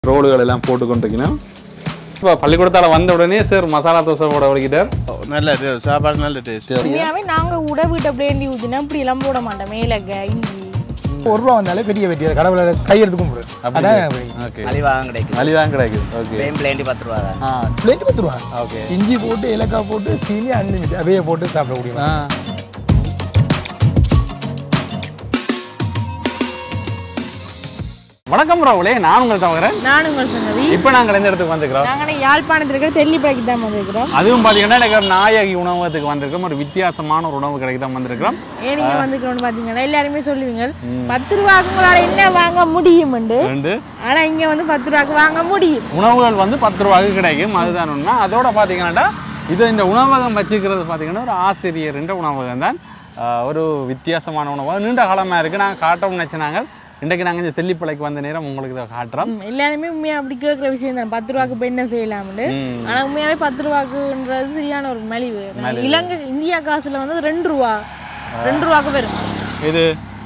ரோடுகள் எல்லாம் போட்டு கொண்டிருக்கணும். இப்போ பள்ளிக்கூடத்தால் வந்த உடனே சார் மசாலா தோசை போட வலிக்கிட்டார். நல்ல சாப்பாடு நல்ல டேஸ்ட். உண்மையாகவே நாங்கள் கூட வீட்டை பிளேண்டி ஊற்றினா இப்படி எல்லாம் போட மாட்டோம். மேலக்க இஞ்சி ₹1 வந்தாலே பெரிய வெட்டியார் கடவுளை கையெடுத்து கும்பிடு. ஓகே, மலிவாக கிடைக்கும். மலிவாக கிடைக்கும். ஓகே, பிளேண்டி ₹10 தான். பிளேட் ₹10. ஓகே, இஞ்சி போட்டு ஏலக்காய் போட்டு சீனி அன்லிமிட் அவையே போட்டு சாப்பிடக்கூடிய. வணக்கம் ராவுலே, நான் உங்கள் தவகரன். நான் உங்கள் சங்கவி. இப்போ நாங்கள் எந்த இடத்துக்கு வந்திருக்கிறோம்? நாங்கள் யாழ்ப்பாணத்தில் இருக்கிற தெல்லிப்படைக்கு தான் வந்திருக்கிறோம். அதுவும் பார்த்தீங்கன்னா எனக்கு நாயகி உணவகத்துக்கு வந்திருக்கோம். ஒரு வித்தியாசமான ஒரு உணவு கடைக்கு தான் வந்திருக்கிறோம். ஏன் நீங்கள் வந்திருக்கிறோம்னு பார்த்தீங்கன்னா எல்லாருமே சொல்லுவீங்க ₹10 உங்களால் என்ன வாங்க முடியும். ஆனால் இங்கே வந்து ₹10 வாங்க முடியும். உணவுகள் வந்து ₹10 கிடைக்கும், அதுதான் உண்மை. அதோட பார்த்தீங்கன்னா இந்த உணவகம் வச்சுக்கிறது பார்த்தீங்கன்னா ஒரு ஆசிரியர் என்ற உணவகம் தான். ஒரு வித்தியாசமான உணவகம், நீண்ட காலமாக இருக்குது. நாங்கள் காட்டோம்னு நினச்சினாங்க. இன்றைக்கு நாங்கள் இந்த தெல்லிப்பளைக்கு வந்த நேரம் உங்களுக்கு இதை காட்டுறோம். எல்லாருமே உண்மையாக அப்படி கேட்குற விஷயம் தான், ₹10 இப்போ என்ன செய்யலாம்னு. ஆனால் உண்மையாகவே ₹10ன்றது சரியான ஒரு மலிவு. இலங்கை இந்தியா காசுல வந்து ₹2 வரும். இது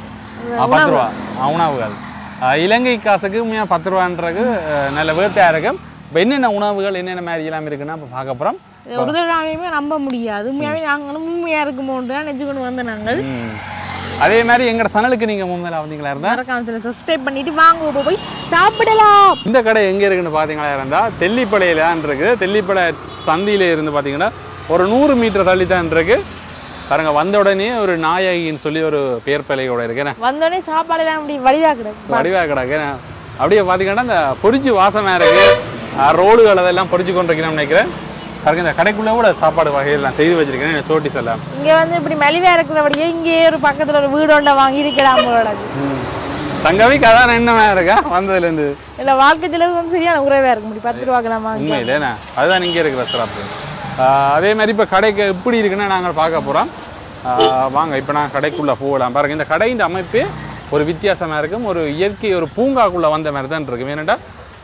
₹10 உணவுகள். இலங்கை காசுக்கு உண்மையாக ₹10 நல்ல வேர்த்தையாக இருக்கும். இப்போ என்னென்ன உணவுகள் என்னென்ன மாதிரி எல்லாம் இருக்குன்னா இப்போ பார்க்க போகிறோம். ஒரு தடவையுமே நம்ப முடியாது. உண்மையாகவே நாங்களும் உண்மையாக இருக்குமோன்னு தான் நினச்சி கொண்டு வந்த நாங்கள். அதே மாதிரி எங்கள் சேனலுக்கு நீங்கள் முன்னே வந்தீங்களா இருந்தால் மறக்காம சப்ஸ்கிரைப் பண்ணிட்டு வாங்க போய் சாப்பிடலாம். இந்த கடை எங்கே இருக்குன்னு பார்த்தீங்களா இருந்தால் தெல்லிப்பளையிலான் இருக்குது. தெல்லிப்பளை சந்தியில் இருந்து பார்த்தீங்கன்னா ஒரு 100 மீட்டர் தள்ளி தான் இருக்குது. பாருங்க, வந்த உடனே ஒரு நாயகின்னு சொல்லி ஒரு பேர் பிள்ளையோட இருக்கு. வந்தோடனே சாப்பாடுலாம் அப்படி வடிவாக கிடக்கு. அப்படியே பார்த்தீங்கன்னா இந்த பொரிச்சு வாசமாக இருக்குது. ரோடுகள் அதெல்லாம் பொரிச்சு கொண்டிருக்கிறோம்னு நினைக்கிறேன். பாருங்க, இந்த கடைக்குள்ளே கூட சாப்பாடு வகைகள் நான் செய்து வச்சிருக்கேன். சோட்டிஸ் எல்லாம் இங்கே வந்து இப்படி மலிவாக இருக்கிறபடியே இங்கே ஒரு பக்கத்தில் ஒரு வீடோண்ட வாங்கி இருக்கலாம். தங்கவிக்கு அதான் என்னமா இருக்கா வந்ததுலேருந்து இல்லை, வாழ்க்கை செலவு வந்து சரியான உறவாக இருக்க முடியும். ₹10 வாங்கி உண்மை இல்லைண்ணா, அதுதான் இங்கே இருக்கிற சிறப்பு. அதே மாதிரி இப்போ கடைக்கு எப்படி இருக்குன்னு நாங்கள் பார்க்க போகிறோம். வாங்க, இப்போ நான் கடைக்குள்ளே போகலாம். பாருங்கள், இந்த கடையின் அமைப்பு ஒரு வித்தியாசமாக இருக்கும். ஒரு இயற்கை ஒரு பூங்காக்குள்ளே வந்த மாதிரி தான் இருக்கும். ஏன்னாட்டா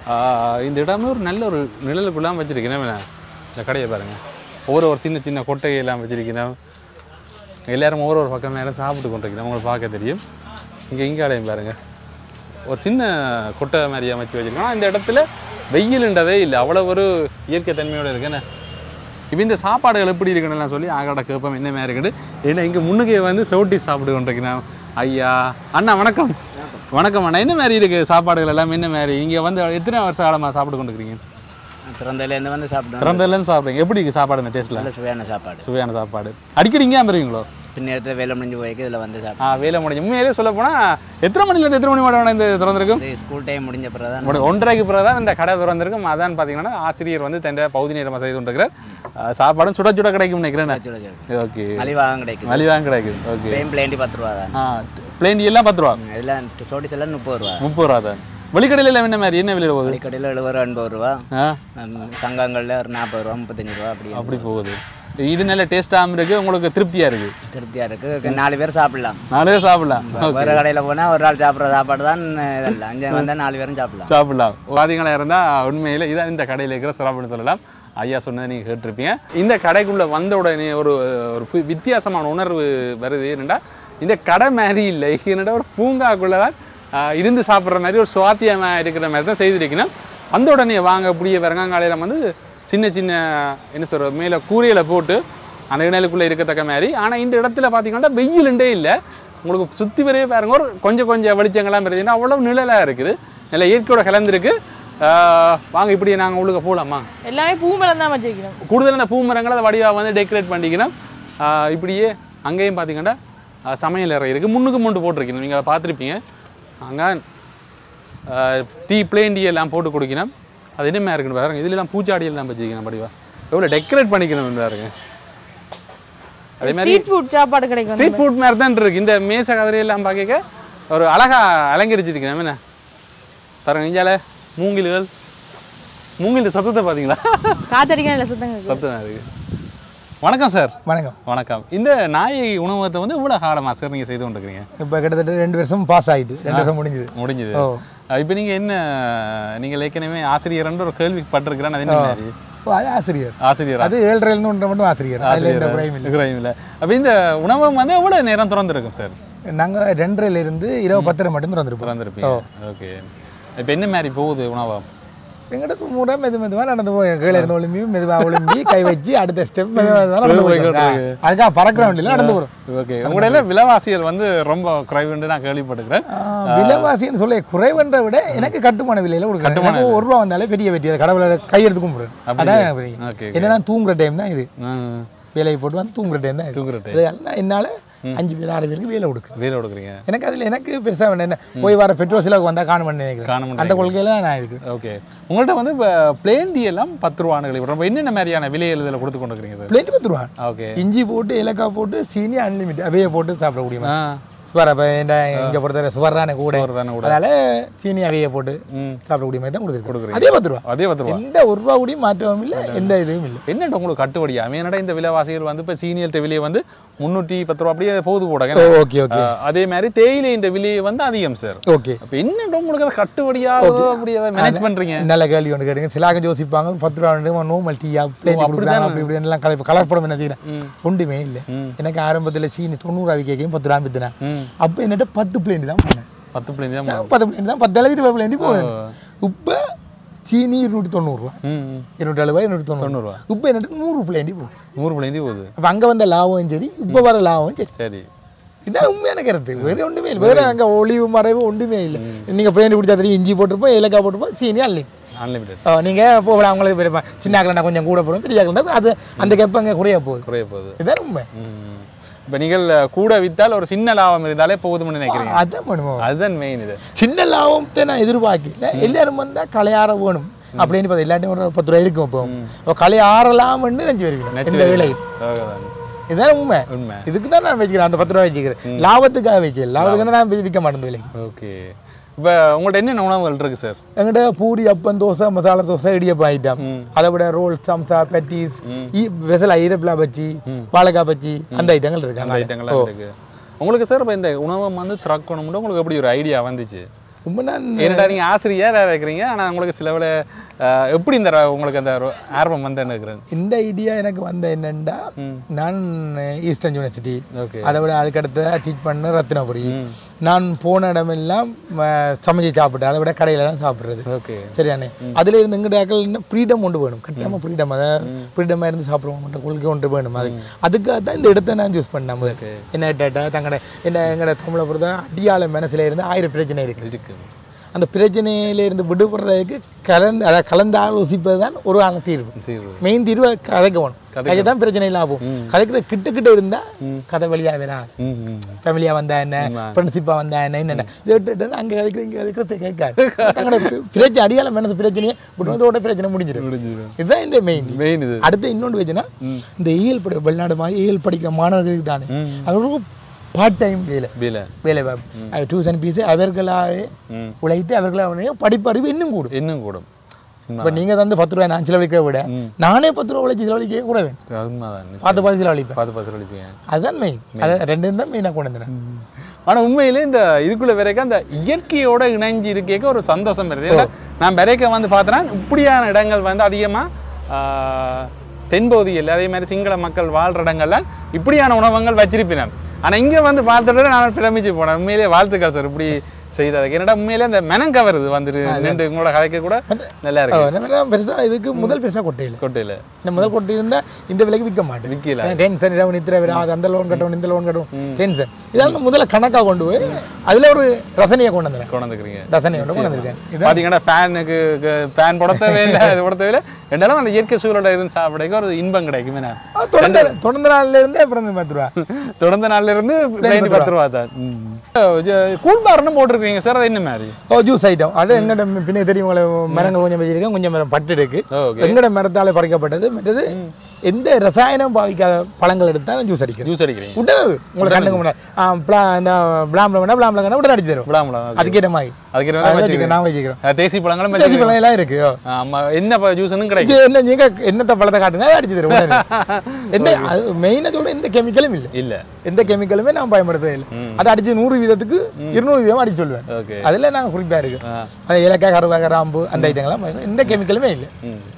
இந்த இடமே ஒரு நல்ல ஒரு நிழலுக்குள்ளாம் வச்சுருக்கேன். இந்த கடையை பாருங்கள், ஒரு சின்ன சின்ன கொட்டையெல்லாம் வச்சுருக்கணும். எல்லோரும் ஒரு பக்கம் நேரம் சாப்பிட்டு கொண்டிருக்கணும். உங்களுக்கு பார்க்க தெரியும். இங்கே அடையும் பாருங்கள், ஒரு சின்ன கொட்டை மாதிரி அமைச்சு வச்சுருக்கோம். ஆனால் இந்த இடத்துல வெயிலுன்றதே இல்லை, அவ்வளோ ஒரு இயற்கை தன்மையோடு இருக்குன்னு. இப்போ இந்த சாப்பாடுகள் எப்படி இருக்குன்னு சொல்லி ஆகாட கேட்போம் என்ன மாதிரி இருக்குது. ஏன்னா இங்கே முன்னுக்கே வந்து சோட்டி சாப்பிட்டு கொண்டிருக்கணும். ஐயா அண்ணா வணக்கம். வணக்கம் அண்ணா, என்ன மாதிரி இருக்குது சாப்பாடுகள் எல்லாம்? என்ன மாதிரி இங்கே வந்து எத்தனை வருஷ காலமாக சாப்பிட்டு கொண்டிருக்கிறீங்க? திறந்தலேருந்து வந்து சாப்பிடுவோம். திறந்தலேருந்து சாப்பிட்றீங்க. எப்படி இருக்குது சாப்பாடு? இந்த டேஸ்ட்டில் சுவையான சாப்பாடு. அடிக்கடி இங்கே அமருவீங்களோ? பின்னேரத்தில் வேலை முடிஞ்சு போய்க்கு இதில் வந்து சாப்பிடுவோம். வேலை முடிஞ்சு உண்மையிலே சொல்ல போனால் எத்தனை மணிலேருந்து எத்தனை மணி மட்டும் இந்த திறந்திருக்கும்? ஸ்கூல் டைம் முடிஞ்ச பிறகு தான் 1:30க்கு பிறகு தான் இந்த கடை திறந்திருக்கும். அதான் பார்த்தீங்கன்னா ஆசிரியர் வந்து தன் பகுதி நேரமாக செய்து கொண்டிருக்கிறார். சாப்பாடும் சுட சுட கிடைக்கும் நினைக்கிறேன். ஓகே, மலிவாக கிடைக்கும். ஓகே, பிளேண்டி ₹10 தான். பிளேண்டி எல்லாம் ₹10. எல்லாம் சோட்டிஸ் எல்லாம் ₹30. ₹30 தான். வெளிக்கடையில் என்ன மாதிரி என்ன விலையில் போகுது? வெளிக்கடையில் ₹70 ₹80. சங்கங்களில் ஒரு ₹40 ₹35 அப்படி போகுது. இது நல்ல டேஸ்ட்டாகவும் இருக்குது, உங்களுக்கு திருப்தியாக இருக்குது. 4 பேர் சாப்பிடலாம். 4 பேர் சாப்பிடலாம். வேறு கடையில் போனால் ஒரு ஆள் சாப்பிட்ற சாப்பாடு தான் இதெல்லாம். அங்கே வந்தால் 4 பேரும் சாப்பிடலாம். வாதிகளாக இருந்தால் உண்மையில் இதான் இந்த கடையில் இருக்கிற சிறப்புன்னு சொல்லலாம். ஐயா சொன்னதை நீங்கள் கேட்டிருப்பீங்க. இந்த கடைக்குள்ளே வந்த உடனே ஒரு வித்தியாசமான உணர்வு வருது. என்னென்னா இந்த கடை மாதிரி இல்லை, என்னடா ஒரு பூங்காக்குள்ளே தான் இருந்து சாப்பிட்ற மாதிரி ஒரு சுவாத்தியமாக இருக்கிற மாதிரி தான் செய்திருக்கணும். அந்த உடனே வாங்க புளிய வெங்காங்காலையில் வந்து சின்ன சின்ன என்ன சொல்கிற மேலே கூரையில் போட்டு அந்த இணையலுக்குள்ளே இருக்கத்தக்க மாதிரி. ஆனால் இந்த இடத்துல பார்த்தீங்கன்னா வெயிலுண்டே இல்லை. உங்களுக்கு சுற்றி வரையே பாருங்க, ஒரு கொஞ்சம் வெளிச்சங்கள்லாம் இருந்துச்சுன்னா அவ்வளோ நிழலாக இருக்குது, நல்ல இயற்கையோட கலந்துருக்கு. வாங்க இப்படியே நாங்கள் உங்களுக்கு போகலாமா? எல்லாமே பூமரம் தான் வச்சுருக்கணும். கூடுதலான பூமரங்களை அதை வடிவாக வந்து டெக்கரேட் பண்ணிக்கணும். இப்படியே அங்கேயும் பார்த்தீங்கன்னா சமையல் அறை இருக்குது. முன்னுக்கு போட்டிருக்கணும், நீங்கள் பார்த்துருப்பீங்க. அங்கே டீ பிளேன் டீ எல்லாம் போட்டு குடிக்கணும். அது என்னமே இருக்குன்னு பாருங்க, இதுலாம் பூச்சாடி எல்லாம் வச்சுக்கணும். படிவா எவ்வளோ டெக்கரேட் பண்ணிக்கணும் பாருங்க. அதே மாதிரி சாப்பாடு கிடைக்கும். ஸ்ட்ரீட் ஃபுட் மாதிரி தான் இருக்கு. இந்த மேச கதிரையெல்லாம் பார்க்க ஒரு அழகாக அலங்கரிச்சிருக்கணும். என்ன பாருங்க, இஞ்சால மூங்கில் சத்தத்தை பார்த்தீங்களா? காத்தடிக்க சத்தம் இருக்கு. வணக்கம் சார். வணக்கம். இந்த நாயகி உணவகத்தை வந்து இவ்வளோ காலமாக சார் நீங்கள் செய்து கொண்டிருக்கீங்க? இப்போ கிட்டத்தட்ட 2 வருஷம் பாஸ் ஆகிட்டு, 2 வருஷம் முடிஞ்சுது. இப்போ நீங்கள் என்ன, நீங்கள் ஏற்கனவே ஆசிரியர்ன்ற ஒரு கேள்வி பட்டிருக்கிறேன். அது என்ன மாதிரி? ஆசிரியர் அது 7:30 மட்டும் ஆசிரியர். இல்லை. அப்போ இந்த உணவகம் வந்து எவ்வளோ நேரம் திறந்துருக்கும் சார்? நாங்கள் 2:30 இருந்து இரவு 10:30 மட்டும் திறந்துருப்போம். ஓகே. இப்போ என்ன மாதிரி போகுது உணவகம்? எங்கிட்ட சும்மா மெதுவாக நடந்து போய் கீழே இருந்து ஒளிம்பி மெதுவாக ஒளிம்பி கை வச்சு அடுத்த ஸ்டெப் அதுக்காக பறக்கிற வண்டியில் நடந்து போகிறோம். ஓகே, உங்களோட விலைவாசிகள் வந்து ரொம்ப குறைவுன்னு நான் கேள்விப்பட்டுக்கிறேன். விலைவாசின்னு சொல்ல குறைவுன்ற விட எனக்கு கட்டுமான விலையில கொடுக்குறேன். ₹1 வந்தாலே பெரிய வெட்டி, அதை கடவுளை கையெடுத்து கும்பிடுறேன். அதான் எனக்கு என்னன்னா தூங்குற டைம் தான் இது, வேலையை போட்டு வந்து தூங்குற டைம் தான் தூங்குற டைம். என்னால 5 பேர் 6 பேருக்கு வேலை கொடுக்குறீங்க. எனக்கு அதில் எனக்கு பெருசாக வேணும் என்ன போய் வர பெட்ரோல் செலவுக்கு வந்தால் காண அந்த கொள்கையில நான் இருக்கு. ஓகே, உங்கள்கிட்ட வந்து இப்போ பிளேன் டீ எல்லாம் ₹10 ரொம்ப என்னென்ன மாதிரியான விலைகள் இதில் கொடுத்து கொண்டு இருக்கிறீங்க சார்? பிளேன் ₹10. ஓகே, இஞ்சி போட்டு ஏலக்காய் போட்டு சீனி அன்லிமிட் அவையே போட்டு சாப்பிடக்கூடிய சுவர். அப்போ இங்கே பொறுத்தவரை சுவர்றான கூட அதனால சீனி அவையை போட்டு சாப்பிடக்கூடிய மாதிரி தான் கொடுத்துருக்கோம். அதே ₹10. அதே ₹10. எந்த ₹1 கூடியும் மாற்றவும் இல்லை, எந்த இதுவும் இல்லை. என்னட்டு உங்களுக்கு கட்டுப்படியா? என்னடா இந்த விலைவாசிகள் வந்து இப்போ சீனியல்கிட்ட விலையை வந்து ₹310 அப்படியே போகுது போட. Okay okay. அதே மாதிரி தேயிலை இந்த விலையை வந்து அதிகம் சார். ஓகே, அப்போ என்னட்டு உங்களுக்கு அதை கட்டுப்படியா அப்படி அதை மேனேஜ் பண்ணுறீங்க? நல்ல கேள்வி ஒன்று கேட்டீங்க. சிலாக யோசிப்பாங்க ₹10 நோமல் டீயா பிளேன் கொடுக்குறாங்க அப்படி இப்படி எல்லாம் கலப்படம் என்ன செய்யறேன் ஒன்றுமே இல்லை. எனக்கு ஆரம்பத்தில் சீனி 90 விற்கையும் ₹10 வித்துனேன். அப்போ என்னட்ட 10 பிளேன் தான் பண்ணேன். 10 பிளேன் தான் 10 பிளேன் தான் 10 20 பிளேன் போகுது. இப்போ சீனி ₹290, ₹270, ₹290. இப்போ என்னட்டு 100 பிளேண்டி போகுது. 100 பிளேண்டி போகுது. அப்போ அங்கே வந்த லாபம் சரி, இப்போ வர லாபம் சரி. சரி, இதான் உண்மையான கருத்து. வேறு ஒன்றுமே இல்லை, வேறு அங்கே ஒளிவு மறைவு ஒன்றுமே இல்லை. நீங்கள் பிளேண்டி குடிச்சா தெரியும், இஞ்சி போட்டிருப்போம், ஏலக்காய் போட்டிருப்போம், சீனி அன்லிமிட்டட். நீங்கள் போகலாம், அவங்களுக்கு பெரிய சின்ன ஆக்கலண்டா கொஞ்சம் கூட போடும், பெரிய ஆக்கலண்டா அது அந்த கெப்பங்க குறைய போகுது. இதுதான் உண்மை. இப்போ நீங்கள் கூட வித்தால் ஒரு சின்ன லாபம் இருந்தாலே போதும்னு நினைக்கிறீங்க? அதான் பண்ணுவோம், அதுதான் மெயின். இது சின்ன லாபத்தை நான் எதிர்பார்க்கல. எல்லாரும் வந்தால் கலையாற வேணும் அப்படின்னு பார்த்தா எல்லாத்தையும் ஒரு ₹10 இருக்கும். இப்போ கலையாறலாம்னு நினைச்சு வருகிறேன் இந்த வேலை. இதுதான் உண்மை. இதுக்கு தான் நான் வச்சுக்கிறேன், அந்த ₹10 வச்சுக்கிறேன். லாபத்துக்காக வைக்கல, லாபத்துக்காக நான் விற்க மாட்டேன் விலைக்கு. ஓகே, இப்போ உங்கள்கிட்ட என்னென்ன உணவுகள் இருக்கு சார்? எங்கிட்ட பூரி, அப்பம், தோசை, மசாலா தோசை, இடியப்பம் ஐட்டம். அதை விட ரோல், சம்சா, பெட்டிஸ், வெசல் ஐரப்பிலா பச்சி, வாழைக்காய் பச்சி, அந்த ஐட்டங்கள் இருக்கு. அந்த ஐட்டங்கள்லாம் இருக்கு. உங்களுக்கு சார் இப்போ இந்த உணவை வந்து திறக்கணும்னு உங்களுக்கு எப்படி ஒரு ஐடியா வந்துச்சு? என்னடா நீங்கள் ஆசிரியராக இருக்கிறீங்க, ஆனால் உங்களுக்கு சில வேலை எப்படி இந்த உங்களுக்கு அந்த ஆர்வம் வந்து என்ன இருக்கிறேன்? இந்த ஐடியா எனக்கு வந்த என்னென்னா, நான் ஈஸ்டர்ன் யூனிவர்சிட்டி, அதை விட அதுக்கடுத்து டீச் பண்ண ரத்னபுரி. நான் போன இடமெல்லாம் சமைச்சு சாப்பிட்டேன், அதை விட கடையில் தான் சாப்பிட்றது. ஓகே, சரியானே. அதில் இருந்து எங்கிட்ட இன்னும் ஃப்ரீடம் கொண்டு வேணும், கட்டாமல் ஃப்ரீடம், அதை ஃப்ரீடமாக இருந்து சாப்பிடுவோம் கொள்கை கொண்டு வேணும். அதுக்காக தான் இந்த இடத்த நான் சூஸ் பண்ணேன். முதல் என்ன டேட்டா தங்கட எங்களோட தமிழை பொறுத்த அடியாள மனசில் இருந்து 1000 பிரச்சனை இருக்கு. அந்த பிரச்சனையிலிருந்து விடுபடுறதுக்கு கலந்து ஆலோசிப்பது தான் ஒரு ஆன தீர்வு. மெயின் தீர்வு கதைக்கணும். கதை தான் பிரச்சனை இல்லாமல் கதைக்கிற கிட்ட இருந்தா கதை வழியா வேணாம். ஃபேமிலியா வந்தா என்ன, ஃப்ரெண்ட்ஷிப்பா வந்தா என்ன, என்னென்ன இதை விட்டு அங்கே கதைக்கிற இங்கே கதைக்கிறத கேட்காது. தங்களோட பிரச்சனை அடியால மனசு பிரச்சனையே விடுவதோட பிரச்சனை முடிஞ்சிடும். இதுதான் இந்த மெயின். அடுத்து இன்னொன்று வச்சுன்னா, இந்த இயல் வெளிநாடு மாதிரி இயல் படிக்கிற மாணவர்களுக்கு தானே அவர்களுக்கு பார்ட் டைம் வேலை டியூஷன் ஃபீஸ் அவர்களாகவே உழைத்து அவர்களாக படிப்பறிவு இன்னும் கூடும். இப்போ நீங்கள் வந்து ₹10 நான் செலவழிக்கிறத விட நானே ₹10 உழைச்சி செலவழிக்க கூட பார்த்து செலவழிப்பேன். அதுதான் மெயின். அதை ரெண்டும் தான் மெயினாக கொண்டு வந்தேன். ஆனால் உண்மையிலே இந்த இதுக்குள்ள வரைக்கும் அந்த இயற்கையோட இணைஞ்சு இருக்க ஒரு சந்தோஷம் வருது. நான் வரைக்கும் வந்து பார்த்தேன்னா இப்படியான இடங்கள் வந்து அதிகமாக தென்பகுதியில் அதே மாதிரி சிங்கள மக்கள் வாழ்கிற இடங்கள்லாம் இப்படியான உணவகங்கள் வச்சிருப்பினேன். ஆனால் இங்கே வந்து பார்த்துட்டு நான் பிரமிச்சு போனேன். உண்மையிலே வாழ்த்துக்கள் சார் இப்படி செய்ததுக்கு. என்னடா உண்மையிலே அந்த மெனம் கவருது வந்துட்டு ரெண்டு உங்களோட கதைக்க கூட நல்லா இருக்கு. பெருசாக இதுக்கு முதல் பெருசாக கொட்டையில் இந்த முதல் கொட்டை இருந்தால் இந்த விலைக்கு விற்க மாட்டேன். விற்கல டென்ஷன் இரவு நித்திர அது அந்த லோன் கட்டணும் இந்த லோன் கட்டணும் டென்ஷன். இதெல்லாம் முதல்ல கணக்காக கொண்டு போய் அதில் ஒரு ரசனையை கொண்டு வந்துருக்கீங்க. ரசனையை கொண்டு வந்திருக்கேன். இது பார்த்தீங்கன்னா ஃபேனுக்கு ஃபேன் போடத்தவே இல்லை, அது போடத்தவே இல்லை. ரெண்டாலும் அந்த இயற்கை சூழலோட இருந்து சாப்பிடக்கு ஒரு இன்பம் கிடைக்குமே. தொடர்ந்த நாள்ல இருந்தே அப்புறம் ₹10. தொடர்ந்த நாள்ல இருந்து ₹10 தான். கூழ்பாரணம் போட்டிருக்கீங்க சார், அது என்ன மாதிரி? Juice item. அது எங்கட பின்ன தெரியும், மரங்கள் கொஞ்சம் வச்சிருக்கேன், கொஞ்சம் மரம் பட்டு இருக்கு. எங்கட மரத்தால பறிக்கப்பட்டது. மற்றது எந்த ரசாயனம் பாவிக்காத பழங்கள் எடுத்தாலும் ஜூஸ் அடிக்கிறேன். உடனே உங்களுக்கு கண்ணுக்கு முன்னாடி உடனே அடிச்சு தரும். அதுக்கேற்ற மாதிரி நான் வச்சுக்கிறேன். தேசி பழங்களும் எல்லாம் இருக்கு. என்ன ஜூஸ்னு கிடைக்கும். என்ன நீங்க என்னத்த பழத்தை காட்டுங்க அடிச்சு தரும். எந்த மெயினா சொல்ற எந்த கெமிக்கலும் இல்ல. எந்த கெமிக்கலுமே நான் பயன்படுத்தவே இல்லை. அதை அடிச்சு 100 வீதத்துக்கு 200 வீதம் அடிச்சு சொல்லுவேன். அதுல நாங்க குறிப்பா இருக்கு. அது ஏலக்காய், கருவேப்பிலை, கிராம்பு அந்த ஐட்டங்கள்லாம் எந்த கெமிக்கலுமே இல்லை.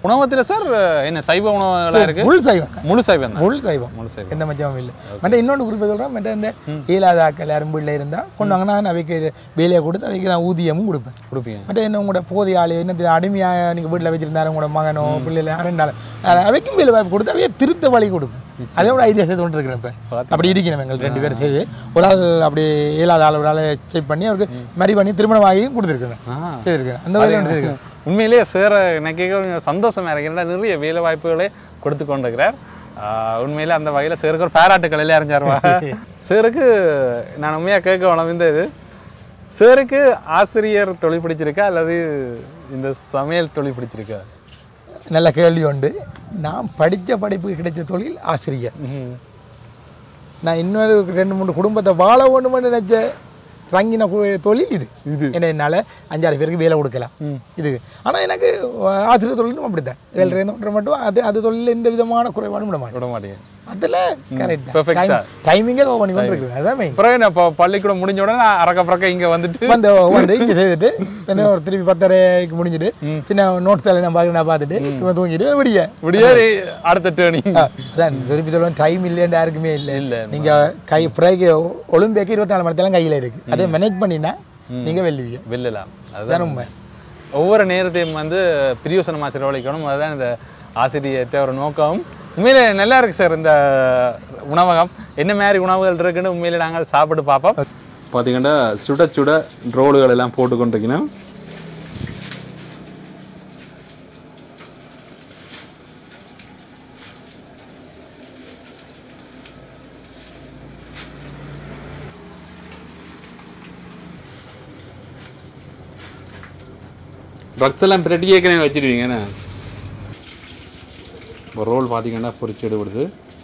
உணவகத்தில் சார் என்ன சைவ உணவுகளாக இருக்கு? முழு சைவம். முழு சைவம் தான். முழு சைவம். எந்த மச்சமும் இல்லை. மற்ற இன்னொன்று குறிப்பாக சொல்கிறேன், மற்ற இந்த இயலாதாக்கள் யாரும் வீட்டில் இருந்தால் கொண்டு வாங்கினா நான் அவைக்கு வேலையை கொடுத்து அவைக்கு நான் ஊதியமும் கொடுப்பேன். மற்ற என்ன உங்களோட போதிய ஆள் என்ன அடிமையாக நீங்கள் வீட்டில் வச்சிருந்தாரு உங்களோட மகனோ பிள்ளைல யாருந்தாலும் அவைக்கும் வேலை வாய்ப்பு கொடுத்து அவையே திருத்த வழி கொடுப்பேன். அதோட ஐடியா செய்து கொண்டு இருக்கிறேன். இப்போ அப்படி இருக்கிறேன். எங்கள் 2 பேரும் செய்து ஒரு ஆள் அப்படி இயலாத ஆள் ஒரு ஆள் செக் பண்ணி அவருக்கு மறி பண்ணி திருமணம் ஆகியும் கொடுத்துருக்கேன் செய்திருக்கேன். அந்த வேலையை செய்திருக்கேன். உண்மையிலேயே சார் எனக்கு சந்தோஷமாக இருக்கிறேன். நிறைய வேலை வாய்ப்புகளை கொடுத்து கொண்டிருக்கிறார். உண்மையிலே அந்த வகையில் சாருக்கு ஒரு பாராட்டுக்கள் எல்லாம் அறிஞ்சாருவா. சாருக்கு நான் உண்மையாக கேட்க வளர்ந்தது, சாருக்கு ஆசிரியர் தொழில் பிடிச்சிருக்கா அல்லது இந்த சமையல் தொழில் பிடிச்சிருக்கா? நல்ல கேள்வி உண்டு. நான் படித்த படிப்புக்கு கிடைச்ச தொழில் ஆசிரியர். நான் இன்னொரு 2-3 குடும்பத்தை வாழ வேண்டுமென்னு நினைச்ச ரங்கின தொழில் இது. என்னால் 5-6 பேருக்கு வேலை கொடுக்கலாம் இது. ஆனால் எனக்கு ஆசிரியர் தொழிலும் அப்படித்தான். 7:30 மட்டும் அது தொழில் எந்த விதமான குறைபாடும் விட மாட்டேன். அதில் கரெக்ட் டைமிங்கே பண்ணி கொண்டு இருக்கு. அதான் பிறகு இப்போ பள்ளிக்கூடம் முடிஞ்ச உடனே அறக்க இங்கே வந்து இங்கே செய்துட்டு என்ன ஒரு திருப்பி 10:30க்கு முடிஞ்சுட்டு சின்ன நோட்ஸ் எல்லாம் நான் பார்த்துட்டு தூங்கிட்டு விடிய அடுத்த டேர்னிங். அதான் திருப்பி சொல்லுவேன், டைம் இல்லைன்னு யாருக்குமே இல்லை. நீங்கள் பிறகு ஒலிம்பியாக்கு 24 மணி நேரம் கையில் இருக்குது. அதை மேனேஜ் பண்ணினா நீங்கள் வெல்லலாம். அதுதான் உண்மை. ஒவ்வொரு நேரத்தையும் பிரியோசனமாக செலவழிக்கணும். அதுதான் இந்த ஆசிரியர்கிட்ட ஒரு நோக்கம். உண்மையிலே நல்லா இருக்குது சார் இந்த உணவகம். என்ன மாதிரி உணவுகள் இருக்குன்னு உண்மையிலே நாங்கள் சாப்பிட்டு பார்ப்போம். பார்த்தீங்கன்னா சுட ரோடுகள் எல்லாம் போட்டு கொண்டிருக்கணும். ட்ரக்ஸ் எல்லாம் பிரட்டி ஏற்கனவே வச்சுருவீங்கண்ணே. ஒரு ரோல் பார்த்தீங்கன்னா பொரிச்சு எடுபடுது.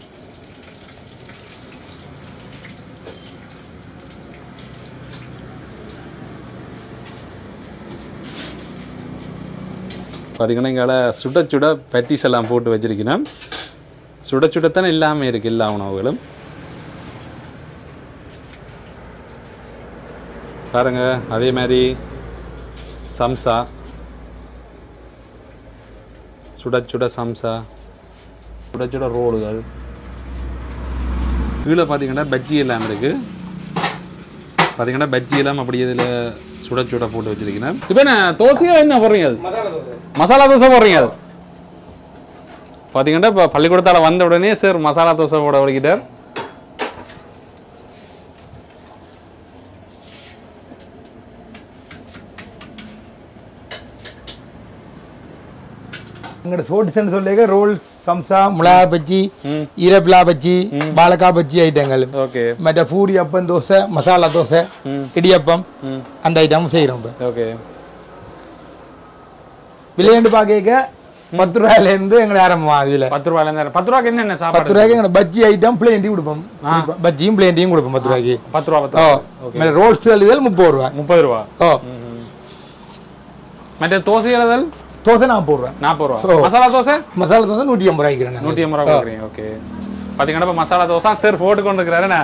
பார்த்தீங்கன்னா இங்கே சுட பட்டிஸ் எல்லாம் போட்டு வச்சிருக்கணும். சுடத்தானே இல்லாமல் இருக்குது எல்லா உணவுகளும். பாருங்க, அதே மாதிரி சம்சா, சுட சம்சா, சுட ரோடுகள். கீழே பார்த்தீங்கன்னா பஜ்ஜி எல்லாம் இருக்குது. பார்த்தீங்கன்னா பஜ்ஜி எல்லாம் அப்படி இதில் சுட போட்டு வச்சிருக்கீங்க. இப்போ என்ன தோசையோ என்ன போடுறீங்க? மசாலா தோசை போடுறீங்க. பார்த்தீங்கன்னா இப்போ பள்ளிக்கூடத்தால் வந்த உடனே சார் மசாலா தோசை போட வலிக்கிட்டார். எங்களோட சோடிசன்னு சொல்லிக்க ரோல்ஸ், சம்சா, மிளகா பஜ்ஜி, ஈரப்பிலா பஜ்ஜி, பாலக்காய் பஜ்ஜி ஐட்டங்கள். ஓகே. மற்ற பூரி, அப்பம், தோசை, மசாலா தோசை, இடியப்பம் அந்த ஐட்டம் செய்கிறோம். ஓகே. விளையாண்டு பார்க்க 10 ரூபாயிலேருந்து எங்களை ஆரம்பம். அதில் 10 ரூபாயிலேருந்து 10 ரூபாய்க்கு என்னென்ன சாப்பாடு? 10 ரூபாய்க்கு எங்களை பஜ்ஜி ஐட்டம் பிளேண்டி கொடுப்போம். பஜ்ஜியும் பிளேண்டியும் கொடுப்போம் 10 ரூபாய்க்கு. 10 ரூபா. ரோல்ஸ் எழுதல் 30 ரூபா. 30 ரூபா. மற்ற தோசை எழுதல் தோசை 40 ரூபா. 40 ரூபா. மசாலா தோசை 150 ரூபாய்க்கு. 150 ரூபா கொடுக்குறீங்க. ஓகே. பார்த்தீங்கன்னா இப்போ மசாலா தோசை சார் போட்டு கொண்டு இருக்கிறாருண்ணா.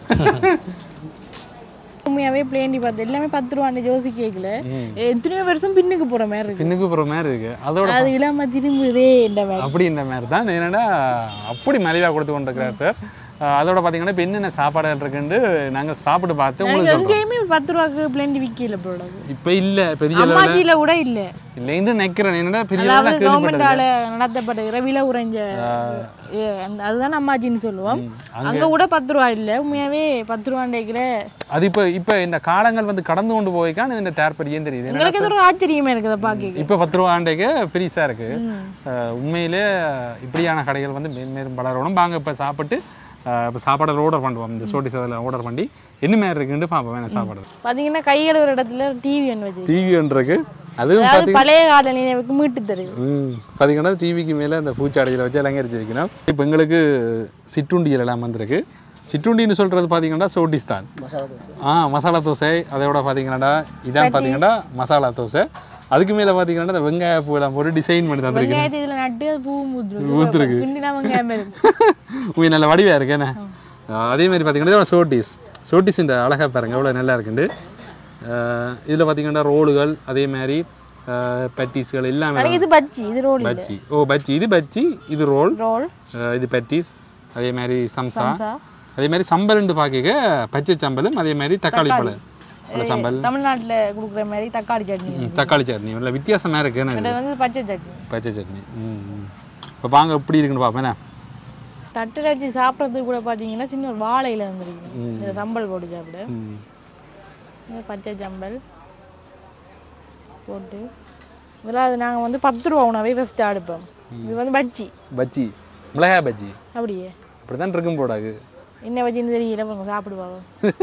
உண்மையாவே பிளேண்டி பார்த்து எல்லாமே 10 ரூபா. அந்த ஜோசி கேக்கல எத்தனையோ வருஷம் பின்னுக்கு போற மாதிரி இருக்கு. அதோட அது இல்லாம திரும்புதே அப்படி இந்த மாதிரி தான். என்னன்னா அப்படி மலிவா கொடுத்து கொண்டு இருக்கிறார் சார். அதோட பார்த்தீங்கன்னா இப்போ என்னென்ன சாப்பாடுகள் இருக்குன்னு நாங்கள் சாப்பிட்டு பார்த்து உங்களுக்கு எங்கேயுமே 10 ரூபாய்க்கு பிளேண்டி விற்கல ப்ராடக்ட். இப்போ இல்லை, பெரிய அம்மாச்சியில் கூட இல்லை இல்லைன்னு நினைக்கிறேன். என்னன்னா பெரிய கவர்மெண்டால நடத்தப்படுகிற விலை உறைஞ்ச அதுதான் அம்மாச்சின்னு சொல்லுவோம். அங்கே கூட 10 ரூபா இல்லை. உண்மையாவே 10 ரூபாண்டிக்கிற அது இப்போ இந்த காலங்கள் கடந்து கொண்டு போய்க்கான்னு இந்த தேர்ப்படியும் தெரியுது. எங்களுக்கு ஒரு ஆச்சரியமா இருக்குது பார்க்க. இப்போ 10 ரூபாண்டிக்கு பெருசாக இருக்கு. உண்மையிலே இப்படியான கடைகள் மேலும் வளரணும். வாங்க இப்போ சாப்பிட்டு இப்போ சாப்பாடு ஆர்டர் பண்ணுவோம். இந்த சோட்டிஸ் அதில் ஆர்டர் பண்ணி என்ன மாதிரி இருக்குன்னு பார்ப்போம். வேணும் சாப்பாடு பார்த்தீங்கன்னா கை கழுவுற இடத்துல டிவி ஒன்று வச்சு டிவி ஒன்று இருக்கு. அதுவும் பழைய கால நினைவுக்கு மீட்டு தெரியும். பார்த்தீங்கன்னா டிவிக்கு மேலே அந்த பூச்சாடியில் வச்சு அலங்கரிச்சிருக்கணும். இப்போ எங்களுக்கு சிற்றுண்டிகள் எல்லாம் வந்திருக்கு. சிற்றுண்டின்னு சொல்கிறது பார்த்தீங்கன்னா சோட்டிஸ் தான். மசாலா தோசை. அதோட பார்த்தீங்கன்னா இதான் பார்த்தீங்கன்னா மசாலா தோசை. அதுக்கு மேலே பார்த்தீங்கன்னா இந்த வெங்காய பூ எல்லாம் ஒரு டிசைன் பண்ணி தந்துருக்கு. ஊத்துருக்கு நல்ல வடிவாக இருக்கு. என்ன அதே மாதிரி பார்த்தீங்கன்னா சோட்டிஸ் இந்த அழகாக பாருங்க எவ்வளோ நல்லா இருக்குண்டு. இதில் பார்த்தீங்கன்னா ரோடுகள், அதே மாதிரி பட்டீஸ்கள் எல்லாமே எனக்கு இது பஜ்ஜி இது ரோல் பஜ்ஜி ஓ பஜ்ஜி இது ரோல் ரோல் இது பட்டீஸ் அதே மாதிரி சம்சா அதே மாதிரி சம்பல்னு பார்க்க பச்சை சம்பலும் அதே மாதிரி தக்காளி பழம் சம்பல் தமிழ்நாட்டில் கொடுக்குற மாதிரி தக்காளி சட்னி இல்லை வித்தியாசமாக இருக்குன்னு இது வந்து பச்சை சட்னி இப்போ வாங்க எப்படி இருக்குன்னு பார்ப்பேன் தட்டில் வச்சு சாப்பிட்றதுக்கு கூட பார்த்தீங்கன்னா சின்ன ஒரு வாழையில் வந்துருக்கு இந்த சம்பல் போட்டு சாப்பிட பச்சை சம்பல் போட்டு இதெல்லாம் அது நாங்கள் வந்து 10 ரூபா உணவே ஃபஸ்ட்டு அடுப்போம் இது வந்து பஜ்ஜி மிளகாய் பஜ்ஜி அப்படியே அப்படி தான் இருக்கும் போடாது என்ன பஜ்ஜின்னு தெரியல அவங்க சாப்பிடுவாங்க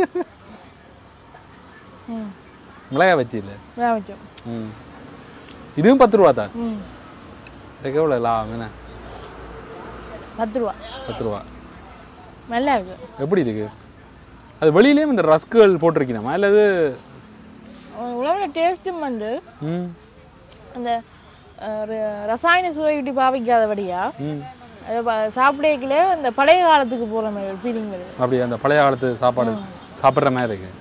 மிளகாய் பஜ்ஜி இல்லை வச்சோம் இதுவும் 10 ரூபா தான் இதுக்கு எவ்வளோ லாபம் என்ன 10 ரூபா நல்லா இருக்கு எப்படி இருக்கு அது வெளியிலேயும் இந்த ரஸ்குகள் போட்டிருக்கணுமா இல்லை அது உணவுல டேஸ்ட்டும் வந்து அந்த ரசாயன சுவையுட்டி பாவிக்காதபடியா அதை சாப்பிடக்கல அந்த பழைய காலத்துக்கு போகிற மாதிரி ஒரு ஃபீலிங் வருது அப்படி அந்த பழைய காலத்து சாப்பாடு சாப்பிட்ற மாதிரி இருக்கு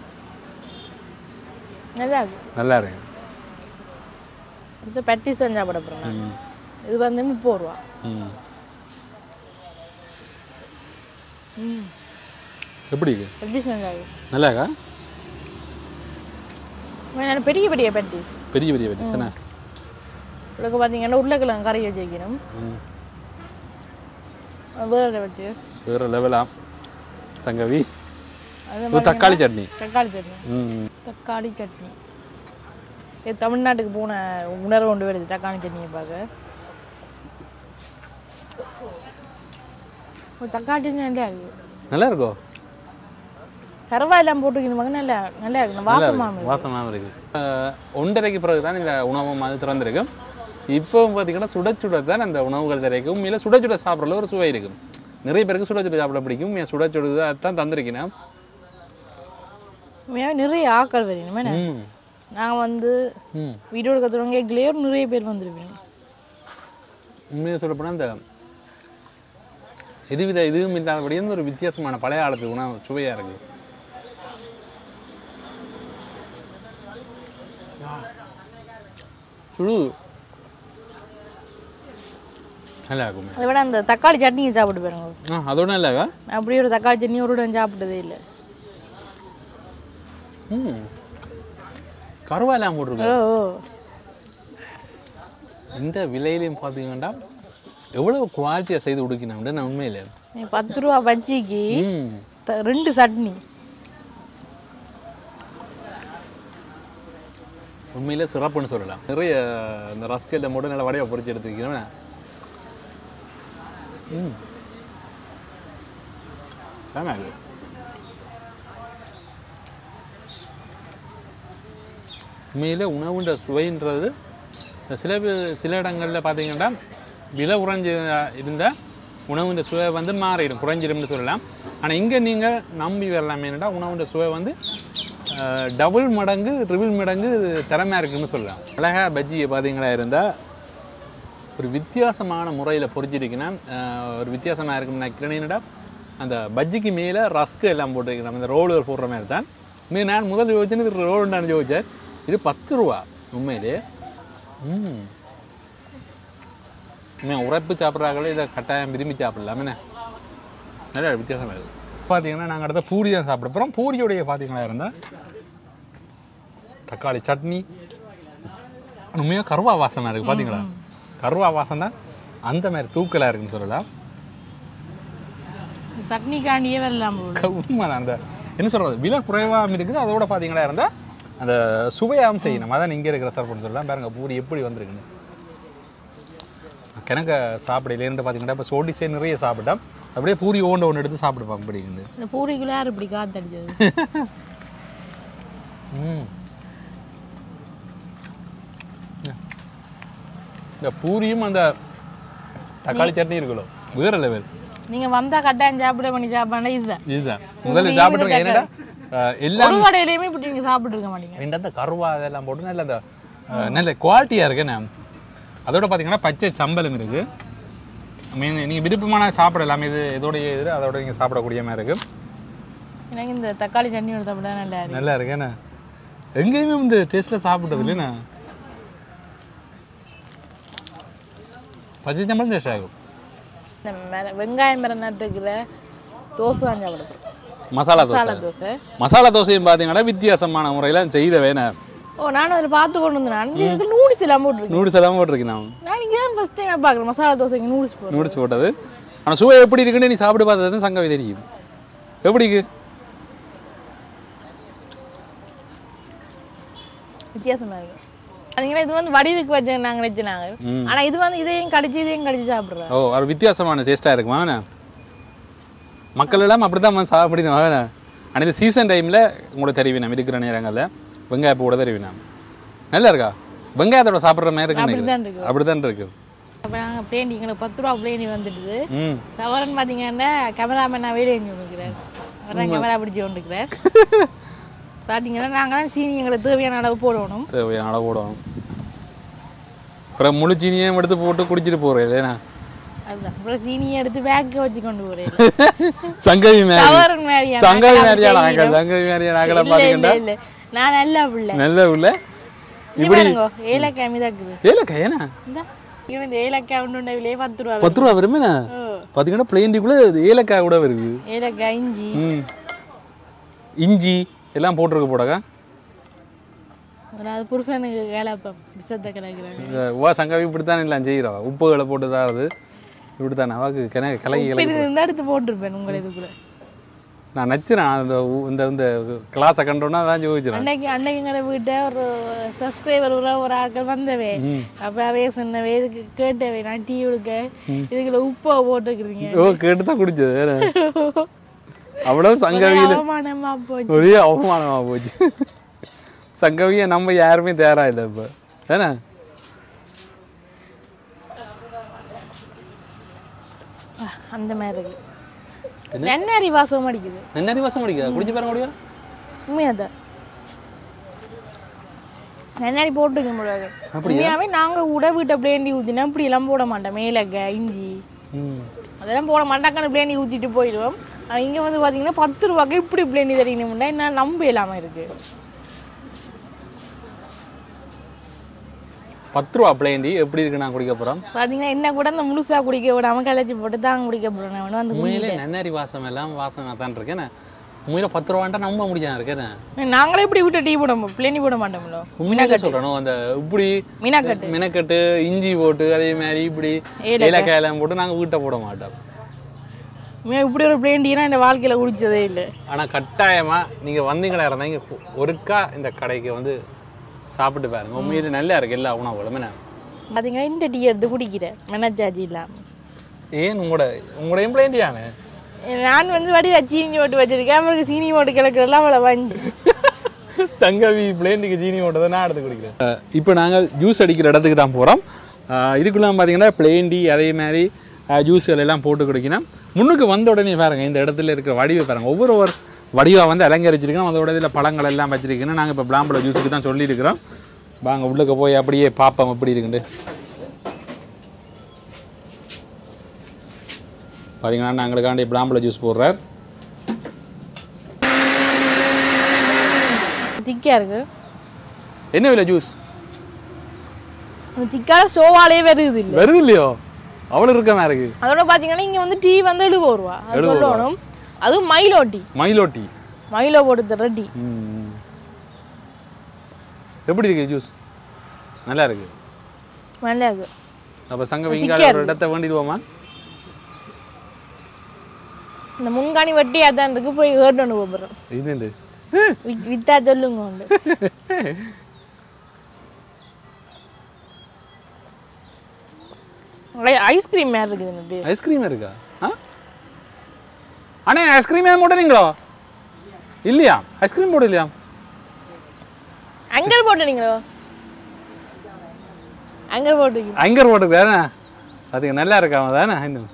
நல்லா இருக்கு இது பட்டிஸ் தான் சாப்பிட போகிறேன் இது வந்து 30 ரூபா எப்படி பட்டிஸ் நல்லா இருக்கா பெரிய பட்டிஸ் என்ன உள்ள பார்த்தீங்கன்னா உருளைக்கிழங்கு கறி வச்சிருக்கணும் வேற லெவலா சங்கவி தக்காளி சட்னி இது தமிழ்நாட்டுக்கு போன உணர்வு கொண்டு வருது தக்காளி சட்னியை பார்க்க தக்காளி சட்னி நல்லா இருக்கும் கருவாய் எல்லாம் போட்டுக்கணும் நல்லா இருக்கு வாசமாக இருக்கு 1:30க்கு பிறகு தான் இந்த உணவு அது திறந்திருக்கும் இப்போ பார்த்தீங்கன்னா சுட தான் அந்த உணவுகள் திறக்கும் உண்மையில சுட சாப்பிட்றதுல ஒரு சுவை இருக்கும் நிறைய பேருக்கு சுட சாப்பிட பிடிக்கும் சுட தான் தந்திருக்கேன் நிறைய ஆக்கள் வரணும் நாங்கள் வந்து வீடியோ எடுக்க தொடங்கிய நிறைய பேர் வந்துருப்பீங்க உண்மையாக சொல்லப்போனால் இந்த இதுவும் இல்லாதபடியே ஒரு வித்தியாசமான பழைய காலத்து உணவு சுவையாக இருக்குது சுடு நல்லா இருக்கும் அதை விட அந்த தக்காளி சட்னியை சாப்பிட்டு பாருங்க அதோட நல்லாக்கா அப்படியே ஒரு தக்காளி சட்னி ஒரு இடம் சாப்பிட்டதே இல்லை கருவாயெல்லாம் போட்டிருக்கோம் இந்த விலையிலையும் பார்த்தீங்கன்னா எவ்வளவு குவாலிட்டியாக செய்து கொடுக்கணும் நான் உண்மையில 10 ரூபா பஜ்ஜிக்கு 2 சட்னி உண்மையிலே சிறப்புன்னு சொல்லலாம் நிறைய இந்த ரஸ்கெல்லாம் மட்டும் நல்லா வடையை பொறிச்சு எடுத்துக்கிறேன் உண்மையிலே உணவுன்ற சுவைன்றது சில இடங்களில் பார்த்தீங்கன்னா விலை குறைஞ்சி இருந்தால் உணவுன்ற சுவை வந்து மாறிடும் குறைஞ்சிடும்னு சொல்லலாம் ஆனால் இங்கே நீங்கள் நம்பி வரலாம் என்னடா உணவுன்ற சுவை வந்து டபுள் மடங்கு ட்ரிபிள் மடங்கு திறமையாக இருக்குன்னு சொல்லலாம் மிளகா பஜ்ஜியை பார்த்தீங்களா இருந்தால் ஒரு வித்தியாசமான முறையில் பொறிச்சிருக்கேன்னா ஒரு வித்தியாசமாக இருக்குன்னு நினைக்கிறேன் என்னடா அந்த பஜ்ஜிக்கு மேலே ரஸ்க்கு எல்லாம் போட்டிருக்கிறேன் அந்த ரோடுகள் போடுற மாதிரி தான் நான் முதல் யோசிச்சுன்னு ரோடு நான் யோசிச்சேன் இது 10 ரூபா உண்மையிலே உரைப்பு சாப்பிட்றாங்களே இதை கட்டாயம் விரும்பி சாப்பிடலாம் என்ன நிறைய வித்தியாசமாக இருக்குது பார்த்தீங்கன்னா நாங்கள் அடுத்த பூரி தான் சாப்பிட போகிறோம் பூரியோடைய பார்த்தீங்களா இருந்தால் தக்காளி சட்னி உண்மையாக கருவா வாசமாக இருக்குது பார்த்தீங்களா கருவா வாசம் தான் அந்த மாதிரி தூக்கலாக இருக்குன்னு சொல்லலாம் சட்னிக்காண்டியே வரலாம் உண்மைதான் அந்த என்ன சொல்கிறது விலை குறைவாக இருக்குது அதோட பார்த்தீங்களா இருந்தால் அந்த சுவையாகவும் செய்யணும் அதான் இங்கே இருக்கிற சாப்பிட்னு சொல்லலாம் பாருங்கள் பூரி எப்படி வந்திருக்குன்னு கிணக்க சாப்பிடலேருந்து பார்த்தீங்கன்னா இப்போ சோடிஸே நிறைய சாப்பிட்டோம் அப்படியே பூரி ஒன்று எடுத்து சாப்பிடுப்பாங்க அப்படிங்குது இந்த பூரிக்குள்ளே யார் இப்படி காத்தடிச்சது இந்த பூரியும் அந்த தக்காளி சட்னி இருக்கணும் வேற லெவல் நீங்கள் வந்தால் கட்டாயம் சாப்பிட பண்ணி சாப்பிட்றா இதுதான் முதல்ல சாப்பிட்டு என்னடா எல்லா கடையிலையுமே இப்படி நீங்கள் சாப்பிட்ருக்க மாட்டீங்க அந்த கருவா அதெல்லாம் போட்டு நல்ல அந்த நல்ல குவாலிட்டியாக இருக்குண்ணே அதோட பார்த்தீங்கன்னா பச்சை சம்பளம் இருக்குது மீன் நீங்கள் விருப்பமான சாப்பிடலாம் இது இதோடைய இது அதோட நீங்கள் சாப்பிடக்கூடிய மாதிரி இருக்குது எனக்கு இந்த தக்காளி சட்னியோட சாப்பிட நல்லா இருக்கு என்ன எங்கேயுமே இந்த டேஸ்ட்டில் சாப்பிட்டது இல்லைண்ணா பச்சை சாம்பார் டேஸ்ட் ஆகும். வெங்காயம் மரம் நட்டுக்கிற தோசை தான் சாப்பிடுறோம். மசாலா தோசை. மசாலா தோசையும் பார்த்தீங்கன்னா வித்தியாசமான முறையில் செய்த வேணாம். ஓ நானும் அதில் பார்த்து கொண்டு வந்தேன். நூடுல்ஸ் எல்லாம் போட்டுருக்கேன். நூடுல்ஸ் எல்லாம் போட்டிருக்கேன் நான் இங்கே தான் ஃபர்ஸ்ட் டைம் பார்க்குறேன் மசாலா தோசைக்கு நூடுல்ஸ் போட்டது. ஆனால் சுவை எப்படி இருக்குன்னு நீ சாப்பிட்டு பார்த்தது சங்கவி தெரியும். எப்படிக்கு வித்தியாசமாக இருக்கு. அதுங்களா இது வந்து வடிவுக்கு வச்சு நாங்கள் வச்சுனாங்க. ஆனால் இது வந்து இதையும் கடிச்சு சாப்பிட்றோம். ஓ ஒரு வித்தியாசமான டேஸ்ட்டாக இருக்குமா அவனை மக்கள் எல்லாம் அப்படி தான் வந்து சாப்பிடுங்க அவனை. ஆனால் இந்த சீசன் டைமில் உங்களுக்கு தெரிவினா இருக்கிற நேரங்களில் வெங்காயம் கூட தெரிவினா நல்லா இருக்கா வெங்காயத்தோட சாப்பிட்ற மாதிரி இருக்கு. அப்படிதான் இருக்கு. அப்போ நாங்கள் பிளேண்டி எங்களுக்கு 10 ரூபா பிளேண்டி வந்துடுது. தவறன்னு பார்த்தீங்கன்னா கேமராமேன் நான் வேலை செஞ்சு கொண்டுக்கிறேன். அவர்தான் கேமரா பிடிச்சி கொண்டுக்கிறேன். பார்த்தீங்கன்னா நாங்கள் சீனி எங்களுக்கு தேவையான அளவு போடணும். அப்புறம் முழு சீனியும் எடுத்து போட்டு குடிச்சிட்டு போகிறேன் இல்லையா? அதுதான் அப்புறம் சீனியை எடுத்து பேக்கை வச்சு கொண்டு போகிறேன். சங்கவி மேரியா பார்த்தீங்கன்னா இல்லை நான் நல்ல பிள்ளை. நல்ல பிள்ளை. இப்படி ஏலக்காய் மிதாக்குது. ஏலக்காய் ஏன்னா இந்த ஏலக்காய் ஒன்று விலையே 10 ரூபா. 10 ரூபா வருமே. பார்த்தீங்கன்னா பிளேண்டிக்குள்ள ஏலக்காய் கூட வருது. ஏலக்காய் இஞ்சி எல்லாம் போட்டிருக்க போடாக்கா. அது புருஷனுக்கு கேளாப்பம் விஷத்தை கிடக்குறாங்க. வா சங்கவி இப்படித்தானே எல்லாம் செய்கிறோம். உப்புகளை போட்டு தான் அது இப்படித்தானே அவாக்கு கலகி எடுத்து போட்டிருப்பேன் உங்களை இதுக்குள்ள. நான் நச்சுறேன் அந்த இந்த கிளாஸை கண்டோன்னா அதான் யோசிச்சிடறேன். அன்னைக்கு எங்களை வீட்டை ஒரு சப்ஸ்கிரைபர் ஒரு ஆட்கள் வந்தவே அப்போ அவையே சொன்னவே இதுக்கு கேட்டவே நான் டீ கொடுக்க இதுக்குள்ள உப்பை போட்டுக்கிறீங்க. ஓ கேட்டு தான் குடிச்சது. அவ்வளவு சங்கவியில் அவமானமா போச்சு. ஒரே அவமானமாக போச்சு. சங்கவியை நம்ம யாருமே தேரா இல்லை இப்போ ஏன்னா அந்த மாதிரி இருக்கு. நன்னாரி வாசம் அடிக்குது. நன்னாரி வாசம் அடிக்குதா? குடிச்சு பாருங்க முடியும். உண்மையாதான் நன்னாரி போட்டுக்க முடியாது. உண்மையாவே நாங்கள் கூட வீட்டை பிளேண்டி ஊற்றினா இப்படி எல்லாம் போட மாட்டோம். மேலக்காய் இஞ்சி அதெல்லாம் போட மாட்டாக்கான பிளேண்டி ஊற்றிட்டு போயிடுவோம். ஆனால் இங்கே வந்து பார்த்தீங்கன்னா 10 ரூபாய்க்கு இப்படி பிளேண்டி தரீங்கன்னா என்ன நம்ப இல்லாமல் இருக்கு. 10 ரூபா பிளேண்டி எப்படி இருக்கு நான் குடிக்க போகிறோம். பார்த்தீங்கன்னா என்ன கூட அந்த முழுசாக குடிக்க விடாமல் கலைச்சி போட்டு தான் குடிக்க போகிறோம். நான் வந்து உண்மையிலே நன்னாரி வாசம் எல்லாம் வாசம் தான் இருக்கேன். உண்மையில 10 ரூபான்ட்டா நம்ப முடியாது இருக்கேன். நாங்களே இப்படி விட்டு டீ போட பிளேண்டி போட மாட்டோம்ல. உண்மையாக சொல்கிறோம். அந்த இப்படி மினக்கட்டு இஞ்சி போட்டு அதே மாதிரி இப்படி ஏலக்காய் எல்லாம் போட்டு நாங்கள் வீட்டை போட மாட்டோம். இப்படி ஒரு பிளேண்டினா இந்த வாழ்க்கையில் குடிச்சதே இல்லை. ஆனால் கட்டாயமாக நீங்கள் வந்தீங்களா இருந்தால் இங்கே ஒருக்கா இந்த கடைக்கு வந்து சாப்பிட்டு பாருங்க. உண்மையிலே நல்லா இருக்கு எல்லா உணவுகளும். என்ன பார்த்தீங்கன்னா இந்த டீ எடுத்து குடிக்கிறேன் மெனச்சார்ஜ் இல்லாமல். ஏன் உங்களோட எம்ப்ளாயிண்டியானே நான் வந்து வடிவா சீனி போட்டு வச்சிருக்கேன். அவருக்கு சீனி போட்டு கிடக்கிறதுலாம் அவ்வளோ வாங்கி சங்கவி பிளேண்டுக்கு சீனி போட்டதை நான் எடுத்து குடிக்கிறேன். இப்போ நாங்கள் ஜூஸ் அடிக்கிற இடத்துக்கு தான் போகிறோம். இதுக்குள்ள பார்த்தீங்கன்னா பிளேண்டி அதே மாதிரி ஜூஸ்கள் எல்லாம் போட்டு குடிக்கணும். முன்னுக்கு வந்த உடனே பாருங்க இந்த இடத்துல இருக்கிற வடிவை பாருங்க. ஒவ்வொரு வடிவாக வந்து அலங்கரிச்சிருக்கோம். அதோட இதில் பழங்கள் எல்லாம் வச்சிருக்கணும். நாங்கள் இப்போ பிளாம்பழ ஜூஸுக்கு தான் சொல்லியிருக்கிறோம். வாங்க உள்ளுக்கு போய் அப்படியே பார்ப்போம் எப்படி இருக்குண்டு. பார்த்தீங்கன்னா எங்களுக்காண்டி பிளாம்பழ ஜூஸ் போடுறார். திக்கா இருக்கு. என்ன விலை ஜூஸ்? திக்கால ஸ்டோவாலே வருது இல்லையோ? அவ்வளோ இருக்கமா இருக்கு. அதோட பார்த்தீங்கன்னா இங்கே வந்து டீ வந்து 70 ரூபா. அது சொல்லணும். அதுவும் மைலோ போட்டு தர டீ. எப்படி இருக்கு ஜூஸ்? நல்லா இருக்கு. அப்போ சங்கவி இங்கே ஒரு இடத்தை வேண்டிடுவோமா? இந்த முன்காணி வட்டியாக தான் இருக்கு. போய் கேட்டு ஒன்று போகிறோம். இது வித்தா சொல்லுங்க உண்டு. ஐஸ்கிரீம் மாதிரி இருக்குது. ஐஸ்கிரீம் இருக்கா? அண்ணே ஐஸ்கிரீம் ஏன் போட்டுறீங்களோ? இல்லையா ஐஸ்கிரீம் போட்டு இல்லையா? அங்கர் போட்டுறீங்களோ? அங்கர் போட்டு வேணா அதுக்கு நல்லா இருக்காம தானே. இன்னும்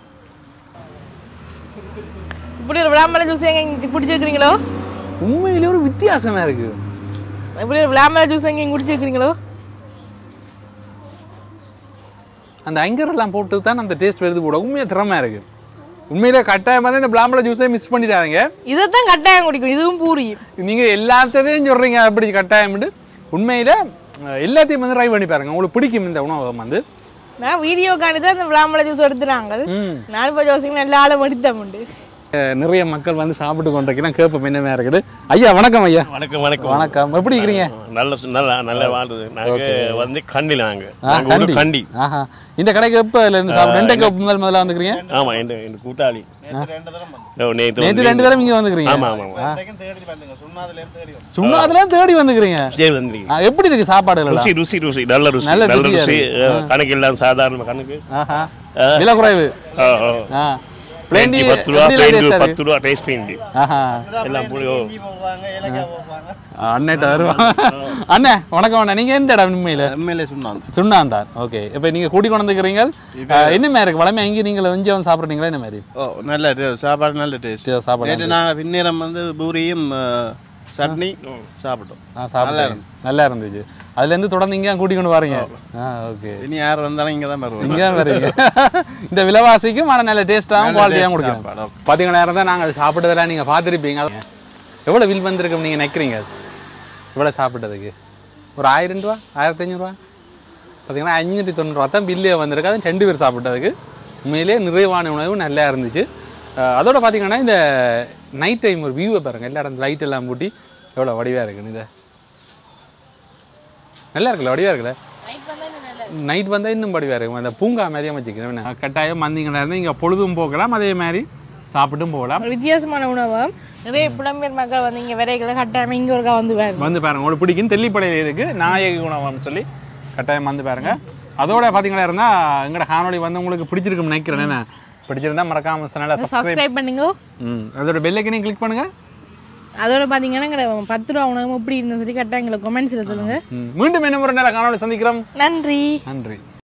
இப்படி ஒரு விளாம்பழ ஜூஸ் எங்க குடிச்சிருக்கிறீங்களோ? உண்மையிலே ஒரு வித்தியாசமா இருக்கு. இப்படி ஒரு விளாம்பழ ஜூஸ் எங்க குடிச்சிருக்கிறீங்களோ? அந்த அங்கர் எல்லாம் போட்டு தான் அந்த டேஸ்ட் வருது போட. உண்மையாக திறமையாக இருக்கு. உண்மையிலே கட்டாயமாக தான் இந்த பிளாம்பழ ஜூஸை மிஸ் பண்ணிடாதீங்க. இதைத்தான் கட்டாயம் குடிக்கும். இதுவும் பூரி. நீங்கள் எல்லாத்தையும் சொல்கிறீங்க அப்படி கட்டாயம்ட்டு. உண்மையில் எல்லாத்தையும் வந்து ட்ரை பண்ணி பாருங்க. உங்களுக்கு பிடிக்கும் இந்த உணவகம் வந்து. நான் வீடியோ காணி தான் இந்த விளாம்பழ ஜூஸ் எடுத்துனாங்க நான் இப்போ ஜோசிங்க எல்லா ஆளும் எடுத்தேன் உண்டு நிறைய மக்கள் வந்து சாப்பிட்டு கொண்டிருக்கிறேன் கேட்போம் என்னமே இருக்குது ஐயா வணக்கம் ஐயா வணக்கம் வணக்கம் வணக்கம் எப்படி இருக்கிறீங்க நல்ல வாழ்றது நாங்க வந்து கண்டி நாங்க கண்டி இந்த கடைக்கு எப்ப இருந்து சாப்பிட்டு முதல்ல வந்துக்கிறீங்க ஆமா இந்த கூட்டாளி நேற்று 2 தடவை இங்க வந்துக்கிறீங்க ஆமா ஆமா சுண்ணாதுல தேடி வந்துக்கிறீங்க எப்படி இருக்கு சாப்பாடு ருசி ருசி ருசி நல்ல ருசி நல்ல ருசி கணக்கு எல்லாம் சாதாரண கணக்கு விலை குறைவு பிளேன் 10 ரூபா டேஸ்ட் பிளேன் எல்லாம் புளியோ அண்ணேட்ட வருவான் அண்ணே வணக்கம் அண்ணா நீங்க எந்த இடம் உண்மையில சுண்ணாந்தான் ஓகே இப்போ நீங்க கூட்டி கொண்டு வந்துக்கிறீங்க என்ன மாதிரி இருக்கு வளமே அங்கே நீங்க இங்கே வந்து சாப்பிட்றீங்களா என்ன மாதிரி நல்ல சாப்பாடு நல்ல டேஸ்ட் சாப்பாடு நாங்கள் பின்னேரம் வந்து பூரியும் சட்னி சாப்பிட்டோம் நல்லா இருந்துச்சு அதுலேருந்து தொடர்ந்து இங்கே கூட்டி கொண்டு வரீங்க ஓகே இனி யார் வந்தாலும் இங்கே தான் வருவோம் இங்கே தான் வரீங்க இந்த விலைவாசிக்கும் ஆனால் நல்ல டேஸ்ட்டாகவும் குவாலிட்டியாகவும் கொடுக்கணும் பார்த்தீங்கன்னா நேரம் தான் நாங்கள் சாப்பிட்டதெல்லாம் நீங்கள் பார்த்துருப்பீங்க எவ்வளோ வில் வந்திருக்கு நீங்கள் நினைக்கிறீங்க இவ்வளோ சாப்பிட்டதுக்கு ஒரு 1000 ரூபா 1500 பார்த்தீங்கன்னா 590 தான் பில்லே வந்திருக்கு அது 2 பேர் சாப்பிட்டதுக்கு உண்மையிலேயே நிறைவான உணவு நல்லா இருந்துச்சு அதோட பார்த்தீங்கன்னா இந்த நைட் டைம் ஒரு வியூவை பாருங்கள் எல்லா இடம் லைட் எல்லாம் பூட்டி எவ்வளோ வடிவாக இருக்குன்னு இதை நல்லா இருக்குல்ல வடிவாக இருக்குல்ல நைட் வந்தால் இன்னும் வடிவாக இருக்கும் அந்த பூங்கா மாதிரியே வச்சுக்கிறேன் கட்டாயம் வந்தீங்கன்னா இருந்தால் இங்கே பொழுதும் போகலாம் அதே மாதிரி சாப்பிட்டும் போகலாம் வித்தியாசமான உணவு நிறைய புலம்பெயர் மக்கள் வந்து இங்கே விரைகளை கட்டாயம் இங்கே ஒருக்கா வந்து பாருங்க உங்களுக்கு பிடிக்கும் தெல்லிப்படையில் இருக்குது நாயகி உணவம்னு சொல்லி கட்டாயம் வந்து பாருங்க அதோட பார்த்தீங்கன்னா இருந்தால் எங்களோட காணொலி வந்து உங்களுக்கு பிடிச்சிருக்குன்னு நினைக்கிறேன் என்ன பிடிச்சிருந்தா மறக்காம சேனலை சப்ஸ்கிரைப் பண்ணுங்க அதோட பெல் ஐக்கனையும் கிளிக் பண்ணுங்க அதோட பார்த்தீங்கன்னா 10 ரூபா உணவு எப்படி இருந்துன்னு சொல்லி கரெக்டாக எங்களை கமெண்ட்ஸில் சொல்லுங்க மீண்டும் என்ன ஒரு நல்ல காணொலி சந்திக்கிறோம் நன்றி நன்றி